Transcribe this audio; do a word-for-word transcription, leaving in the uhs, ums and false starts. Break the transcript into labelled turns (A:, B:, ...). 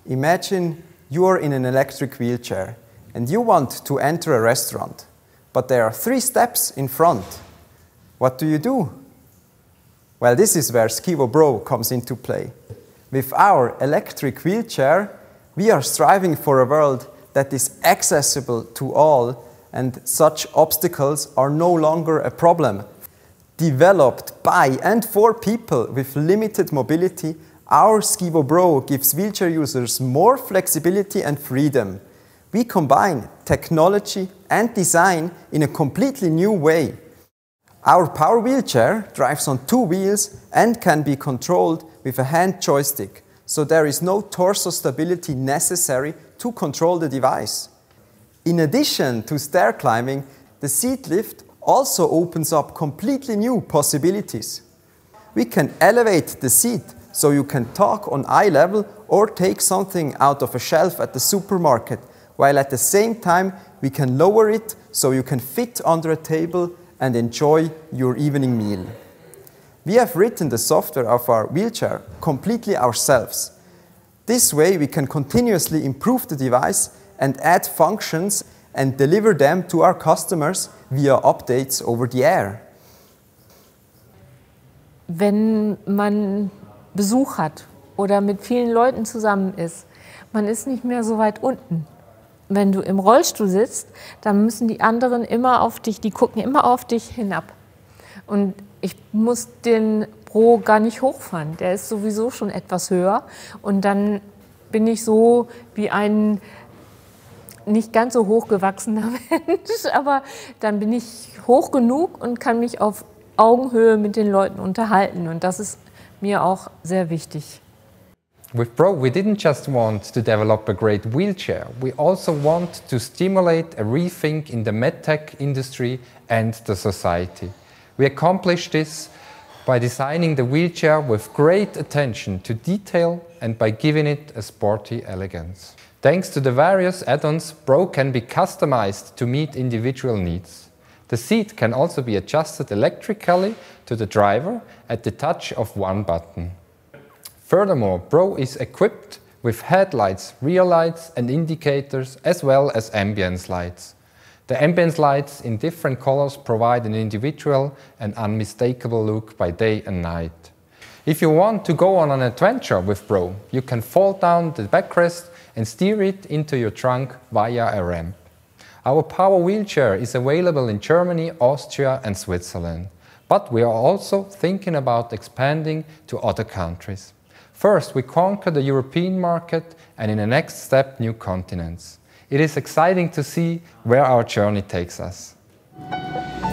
A: Imagine you are in an electric wheelchair and you want to enter a restaurant, but there are three steps in front. What do you do? Well, this is where Skivo Bro comes into play. With our electric wheelchair, we are striving for a world that is accessible to all, and such obstacles are no longer a problem. Developed by and for people with limited mobility, our Skivo Bro gives wheelchair users more flexibility and freedom. We combine technology and design in a completely new way. Our power wheelchair drives on two wheels and can be controlled with a hand joystick, so there is no torso stability necessary to control the device. In addition to stair climbing, the seat lift also opens up completely new possibilities. We can elevate the seat so you can talk on eye level or take something out of a shelf at the supermarket, while at the same time we can lower it so you can fit under a table and enjoy your evening meal. We have written the software of our wheelchair completely ourselves. This way we can continuously improve the device and add functions and deliver them to our customers via updates over the air.
B: Wenn man Besuch hat oder mit vielen Leuten zusammen ist, man ist nicht mehr so weit unten. Wenn du im Rollstuhl sitzt, dann müssen die anderen immer auf dich, die gucken immer auf dich hinab. Und ich muss den Bro gar nicht hochfahren, der ist sowieso schon etwas höher. Und dann bin ich so wie ein nicht ganz so hochgewachsener Mensch, aber dann bin ich hoch genug und kann mich auf Augenhöhe mit den Leuten unterhalten. Und das ist mir auch sehr wichtig.
C: With Bro, we didn't just want to develop a great wheelchair, we also want to stimulate a rethink in the medtech industry and the society. We accomplished this by designing the wheelchair with great attention to detail and by giving it a sporty elegance. Thanks to the various add-ons, Bro can be customized to meet individual needs. The seat can also be adjusted electrically to the driver at the touch of one button. Furthermore, Bro is equipped with headlights, rear lights and indicators, as well as ambience lights. The ambience lights in different colors provide an individual and unmistakable look by day and night. If you want to go on an adventure with Bro, you can fold down the backrest and steer it into your trunk via a ramp. Our power wheelchair is available in Germany, Austria and Switzerland. But we are also thinking about expanding to other countries. First, we conquer the European market and in the next step, new continents. It is exciting to see where our journey takes us.